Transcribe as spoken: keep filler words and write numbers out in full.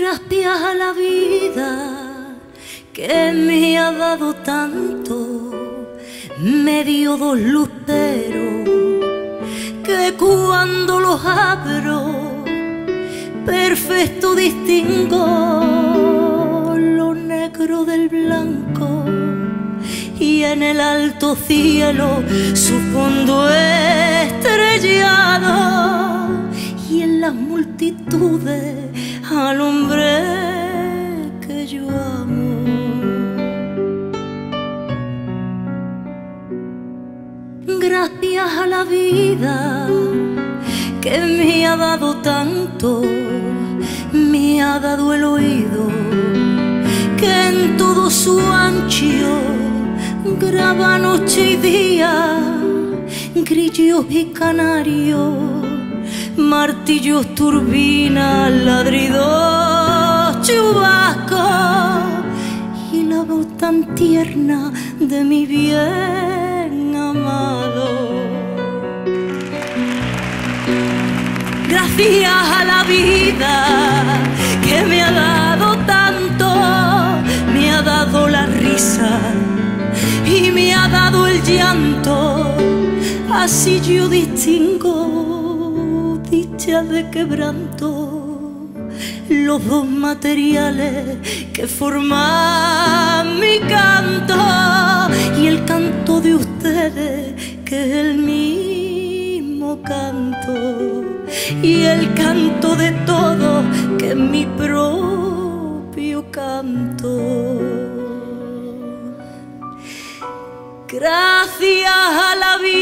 Gracias a la vida que me ha dado tanto, me dio dos luceros que cuando los abro perfecto distingo lo negro del blanco, y en el alto cielo su fondo estrellado, y en las multitudes al hombre que yo amo. Gracias a la vida que me ha dado tanto, me ha dado el oído que en todo su ancho graba noche y día, grillos y canarios, martillos, turbinas, ladridos, chubascos, y la voz tan tierna de mi bien amado. Gracias a la vida que me ha dado tanto, me ha dado la risa y me ha dado el llanto, así yo distingo dicha de quebranto, los dos materiales que forman mi canto, y el canto de ustedes que es el mismo canto, y el canto de todos que es mi propio canto. Gracias a la vida